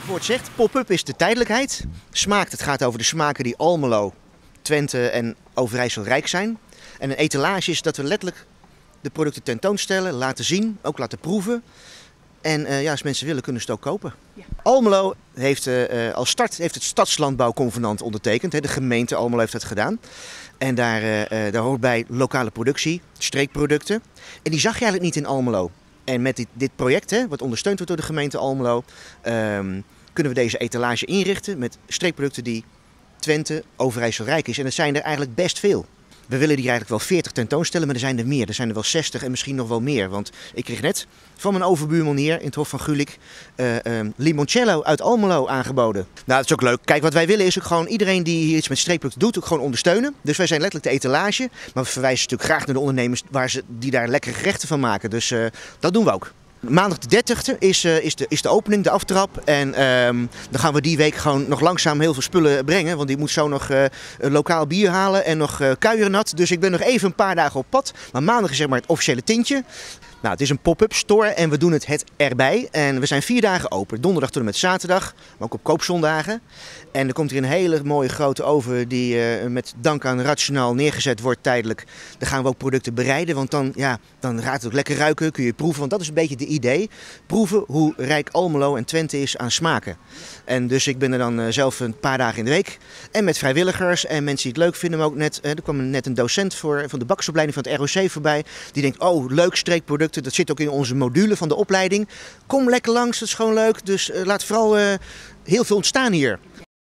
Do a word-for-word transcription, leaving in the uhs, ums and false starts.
het woord zegt, pop-up is de tijdelijkheid. Smaakt, het gaat over de smaken die Almelo, Twente en Overijssel rijk zijn. En een etalage is dat we letterlijk de producten tentoonstellen, laten zien, ook laten proeven. En uh, ja, als mensen willen, kunnen ze het ook kopen. Ja. Almelo heeft uh, als start heeft het Stadslandbouwconvenant ondertekend. Hè. De gemeente Almelo heeft dat gedaan. En daar, uh, daar hoort bij lokale productie, streekproducten. En die zag je eigenlijk niet in Almelo. En met dit, dit project, hè, wat ondersteund wordt door de gemeente Almelo, um, kunnen we deze etalage inrichten met streekproducten die Twente, Overijssel rijk is. En dat zijn er eigenlijk best veel. We willen die eigenlijk wel veertig tentoonstellen, maar er zijn er meer. Er zijn er wel zestig en misschien nog wel meer. Want ik kreeg net van mijn overbuurman hier in het Hof van Gulik uh, um, limoncello uit Almelo aangeboden. Nou, dat is ook leuk. Kijk, wat wij willen is ook gewoon iedereen die hier iets met streekproducten doet, ook gewoon ondersteunen. Dus wij zijn letterlijk de etalage. Maar we verwijzen natuurlijk graag naar de ondernemers waar ze, die daar lekkere gerechten van maken. Dus uh, dat doen we ook. Maandag de dertigste is, uh, is, de, is de opening, de aftrap. En um, dan gaan we die week gewoon nog langzaam heel veel spullen brengen. Want ik moet zo nog uh, een lokaal bier halen en nog uh, kuiernat. Dus ik ben nog even een paar dagen op pad. Maar maandag is zeg maar het officiële tintje. Nou, het is een pop-up store en we doen het het erbij. En we zijn vier dagen open. Donderdag tot en met zaterdag, maar ook op koopzondagen. En er komt hier een hele mooie grote oven die uh, met dank aan Rationaal neergezet wordt tijdelijk. Daar gaan we ook producten bereiden, want dan, ja, dan raakt het ook lekker ruiken, kun je proeven. Want dat is een beetje de idee. Proeven hoe rijk Almelo en Twente is aan smaken. En dus ik ben er dan uh, zelf een paar dagen in de week. En met vrijwilligers en mensen die het leuk vinden. Maar ook net, uh, er kwam net een docent voor, van de bakkersopleiding van het R O C voorbij. Die denkt, oh leuk streekproducten, dat zit ook in onze module van de opleiding. Kom lekker langs, dat is gewoon leuk. Dus uh, laat vooral uh, heel veel ontstaan hier.